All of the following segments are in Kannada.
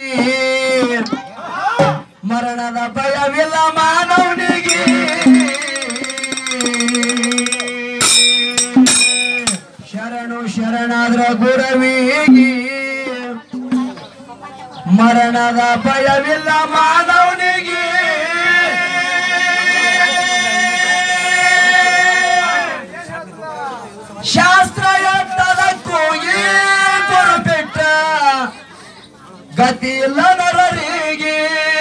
ಮರಣದ ಭಯವಿಲ್ಲ ಮಾನವನಿಗೆ ಶರಣು ಶರಣಾದ್ರ ಗುರವಿಗೆ ಮರಣದ ಭಯವಿಲ್ಲ ಮಾನವನಿಗೆ ಶಾಸ್ತ್ರ ಎತ್ತದಕ್ಕೂ ಗುರು ಬಿಟ್ಟ ಗತಿ ಇಲ್ಲ ನರರಿಗೆ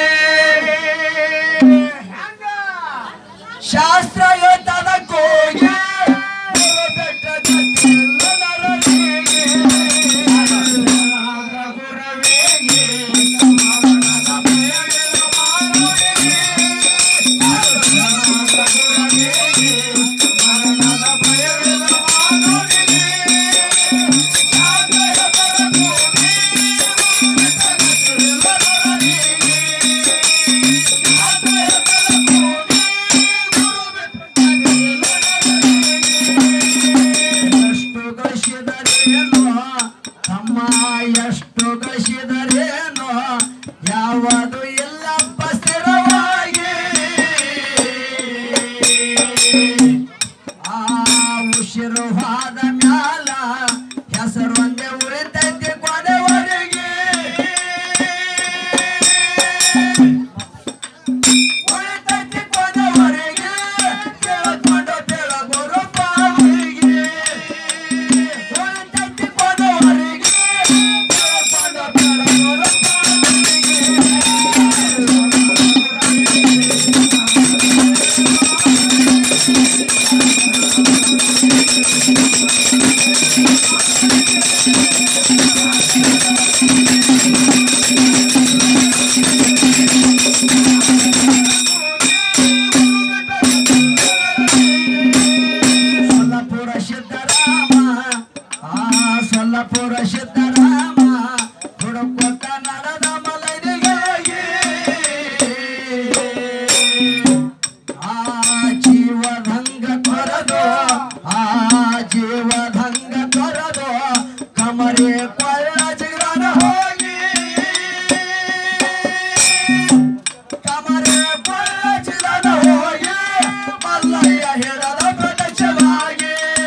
ಶಾಸ್ತ್ರ ಎತ್ತದಕ್ಕೂ ಗುರು ಬಿಟ್ಟ ಗತಿ ಇಲ್ಲ ನರರಿಗೆ ಎಷ್ಟು ಗಳಿಸಿದರೇನೋ ಯಾವುದು ಇಲ್ಲಪ್ಪ ಸ್ಥಿರವಾಗಿ ಆ ಉಸಿರುವಾದ ಮ್ಯಾಲ ಹೆಸರು ಒಂದೇ ಉಳಿತೈತಿ ಕೊನೆವರೆಗೆ ಉಳಿತೈತಿ ಕೊನೆವರೆಗೆ ಕೇಳಿಕೊಂಡು ಬೆಳಗೋರು ಪಾವಿಗೆ ಉಳಿತೈತಿ ಕೊನೆವರೆಗೆ ಸೊಲ್ಲಪುರ ಸಿದ್ದರಾಮ ಹುಡುಕೊಟ್ಟ ನಡೆದ ಮಲನಿಗೆ ಆ ಜೀವದಂಗ ತೊರೆದು ಆ ಜೀವದಂಗ ತೊರೆದು ಕಮರೆ ಕೊಳ್ಳ ಜಿಗನ ಹೋಗಿ ಕಮರೆ ಕೊಳ್ಳ ಜಿಗನ ಹೋಗಿ ಮಲ್ಲಯ್ಯ ಹೇಳದ ಪ್ರದಕ್ಷವಾಗಿ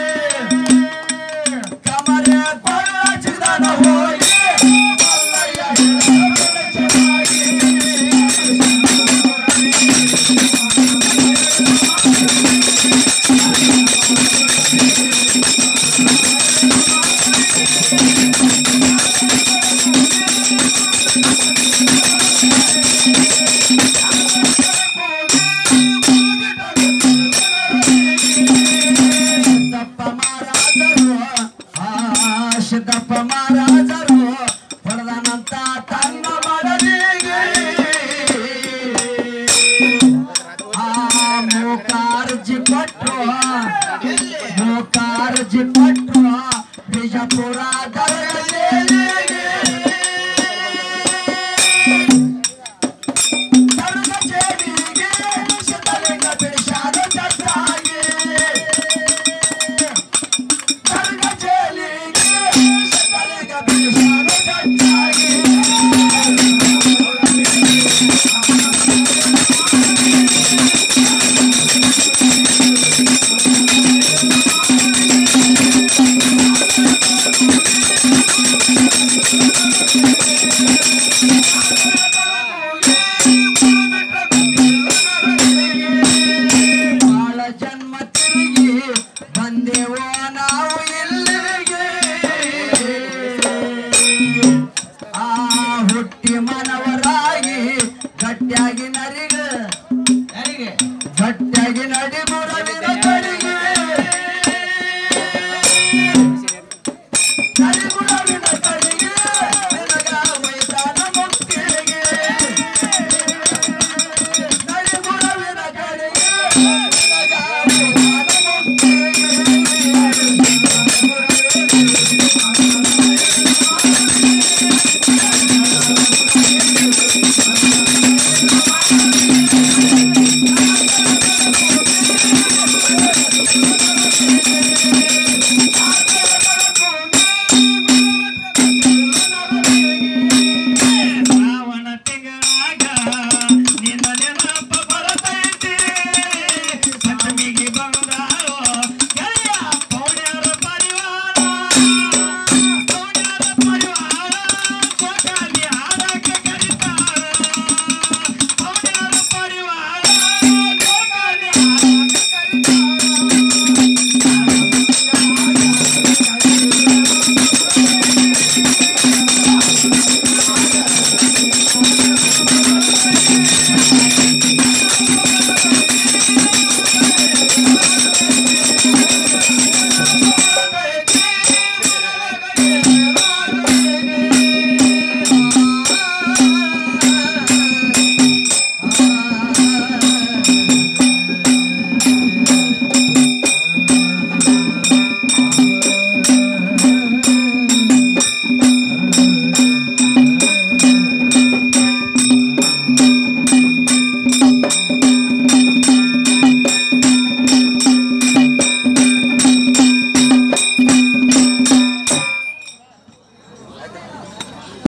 ಸಿದ್ದಪ್ಪ ಮಹಾರಾಜರು ಹೊಡೆದನಂತ ತನ್ನ ಮಡಲಿಗೆ ಆ ಮೂಕಾರ್ಜಿ ಕೊಟ್ರು ಬಿಜಾಪುರ ಬಂದೆವೋ ನಾವು ಇಲ್ಲಿಗೆ ಆ ಹುಟ್ಟಿ ಮನವರಾಗಿ ಗಟ್ಟಿಯಾಗಿ ಗಟ್ಟಿಯಾಗಿ ನಡಿ ಮುರವಿನ ಕಡೆಗೆ ನಡಿಗುರವಿನ ಕಡೆಗೆ ನಿನಗ ವೈದಾನ ಮುಕ್ತಿಗೆ ನಡಿಗುರವಿನ ಕಡೆಗೆ ನಿನಗ ವೈದಾನ ಮುಕ್ತಿಗೆ